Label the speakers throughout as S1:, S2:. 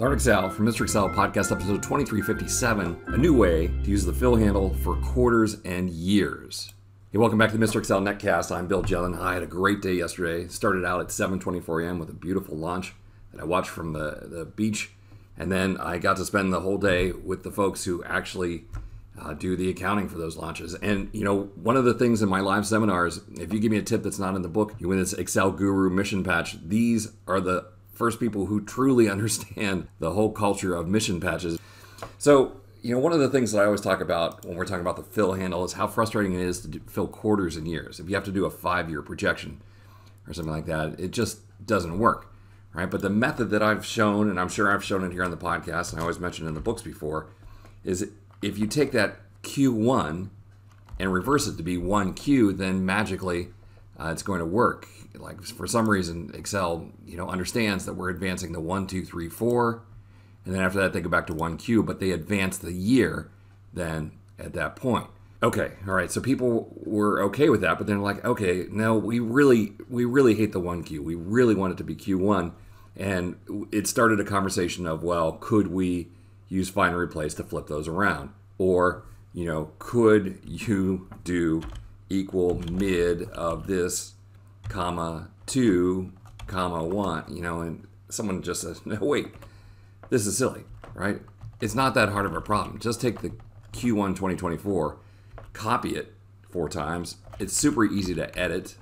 S1: Learn Excel from Mr. Excel podcast episode 2357, a new way to use the fill handle for quarters and years. Hey, welcome back to the Mr. Excel netcast. I'm Bill Jelen. I had a great day yesterday. Started out at 7:24 a.m. with a beautiful lunch that I watched from the beach. And then I got to spend the whole day with the folks who actually do the accounting for those launches. And, you know, one of the things in my live seminars, if you give me a tip that's not in the book, you win this Excel Guru mission patch. These are the first people who truly understand the whole culture of mission patches. So, you know, one of the things that I always talk about when we're talking about the fill handle is how frustrating it is to fill quarters and years. If you have to do a 5-year projection or something like that, it just doesn't work, right? But the method that I've shown, and I'm sure I've shown it here on the podcast, and I always mentioned in the books before, is if you take that Q1 and reverse it to be 1Q, then magically it's going to work. Like, for some reason, Excel, you know, understands that we're advancing the 1, 2, 3, 4, and then after that they go back to 1Q, but they advance the year then at that point. Okay, all right, so people were okay with that, but then like, okay, no, we really hate the 1Q. We really want it to be Q1, and it started a conversation of, well, could we use find and replace to flip those around? Or, you know, could you do equal mid of this, comma 2, comma 1, you know? And someone just says, no, wait, this is silly, right? It's not that hard of a problem. Just take the Q1 2024, copy it 4 times. It's super easy to edit.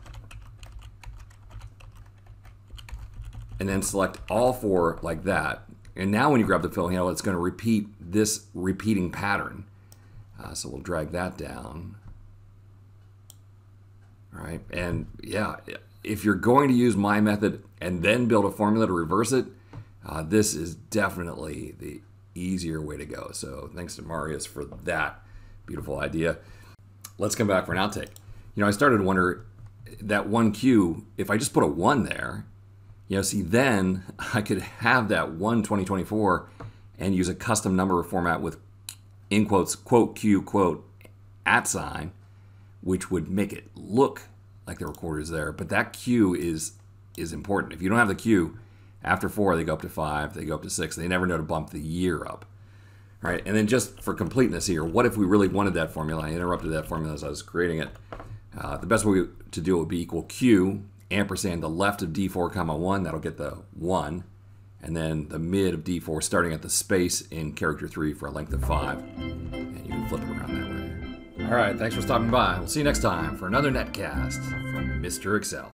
S1: And then select all 4 like that. And now when you grab the fill handle, it's going to repeat this repeating pattern. So we'll drag that down. All right, and yeah, if you're going to use my method and then build a formula to reverse it, this is definitely the easier way to go. So thanks to Mariusz for that beautiful idea. Let's come back for an outtake. You know, I started to wonder that 1Q, if I just put a 1 there, you know, see, then I could have that 1 2024 and use a custom number format with, in quotes, quote, Q, quote, @ sign, which would make it look like there were quarters there. But that Q is important. If you don't have the Q, after 4, they go up to 5, they go up to 6. They never know to bump the year up. All right, and then just for completeness here, what if we really wanted that formula? I interrupted that formula as I was creating it. The best way to do it would be equal Q, ampersand the left of D4, comma 1, that'll get the 1, and then the mid of D4 starting at the space in character 3 for a length of 5, and you can flip it around that way. All right, thanks for stopping by. We'll see you next time for another netcast from Mr. Excel.